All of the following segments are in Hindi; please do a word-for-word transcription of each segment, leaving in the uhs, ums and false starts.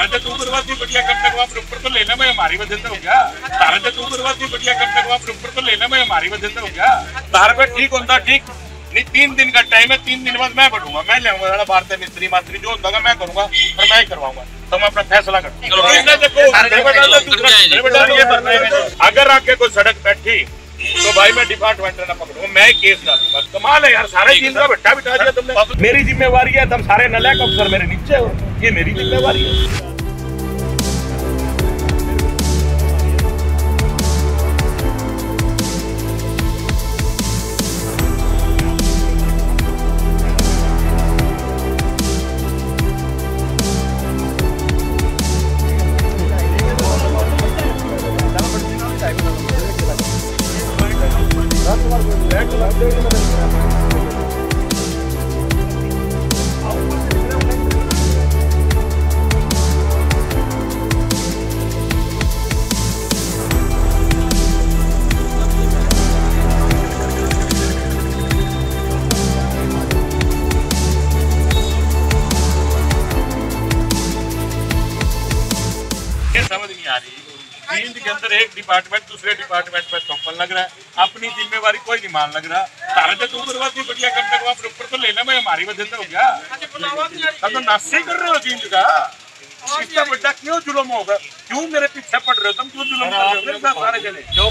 तारा तू बर्बादी बढ़िया करने को आप ऊपर तो लेना मैं हमारी वजह से हो गया। तारा तू बर्बादी बढ़िया करने को आप ऊपर तो लेना मैं हमारी वजह से हो गया। तार पे ठीक होता ठीक नहीं, तीन दिन का टाइम है, तीन दिन बाद मैं बढ़ूंगा, मैं लेऊंगा भारतीय मिस्त्री मास्त्री जो होगा मैं करूंगा और मैं ही करवाऊंगा। तो मैं अपना फैसला करूंगा। अगर आके कोई सड़क बैठी तो भाई मैं डिपार्टमेंट ना पकड़ूंगा, मैं केस डालूंगा। कमाल है यार, सारे दिन का भट्टा बिठा दिया तुमने। मेरी जिम्मेवारी है, तुम सारे नलायक अफसर मेरे नीचे हो, ये मेरी जिम्मेवारी है। समझ नहीं आ रही, फील्ड के अंदर एक डिपार्टमेंट दूसरे डिपार्टमेंट में थोपन लग रहा है, अपनी जिम्मेवारी कोई नहीं मान लग रहा। तारा तू बर्बादी बढ़िया करने को आप ऊपर तो लेना मैं हमारी वजह से हो गया। तब तो नाश्ते कर रहे हो चीज का, इतना बड़ा क्यों जुल्म होगा, क्यों मेरे पीछे पड़ रहे हो तुम, क्यों जुल्म कर रहे हो मेरे साथ सारे जने जो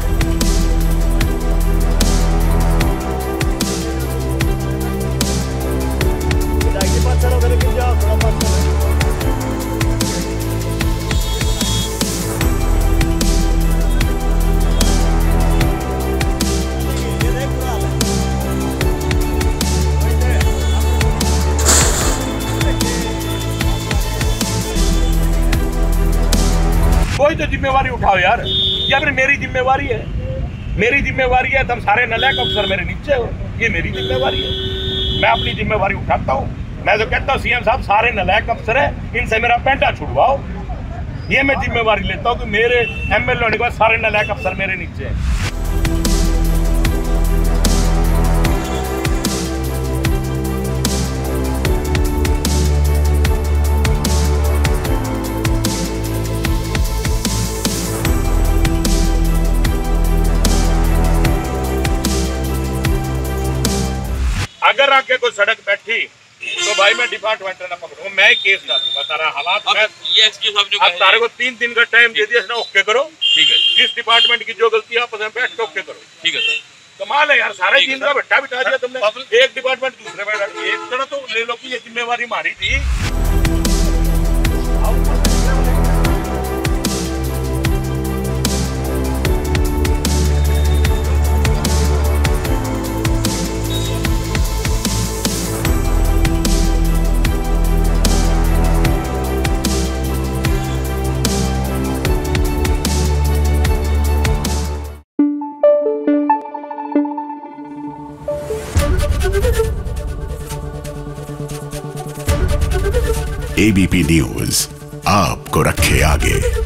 कोई तो जिम्मेवारी उठाओ यार, या फिर मेरी जिम्मेवारी है, मेरी जिम्मेवारी है, तुम सारे नलायक अफसर मेरे नीचे हो, ये मेरी जिम्मेवारी है। मैं अपनी जिम्मेवारी उठाता हूँ। मैं तो कहता हूँ सीएम साहब सारे नलायक अफसर है, इनसे मेरा पेंटा छुड़वाओ, ये मैं जिम्मेवारी लेता हूँ कि मेरे एमएलए होने के बाद सारे नलायक अफसर मेरे नीचे है। अगर आके कोई सड़क बैठी तो भाई मैं डिपार्टमेंट ना पकड़ूंगा, मैं ही केस डालूंगा। तारा हालात में ये एक्सक्यूज आप जो अब तारे को तीन दिन का टाइम दे दिया, इसने ओके करो, ठीक है। जिस डिपार्टमेंट की जो गलती है आपस में बैठ के ओके करो, ठीक है सर। कमाल है यार, सारे दिन का भट्टा बिठा दिया तुमने, एक डिपार्टमेंट दूसरे में एक तरह तो ले लो कि ये जिम्मेवारी हमारी थी। एबीपी न्यूज आपको रखे आगे।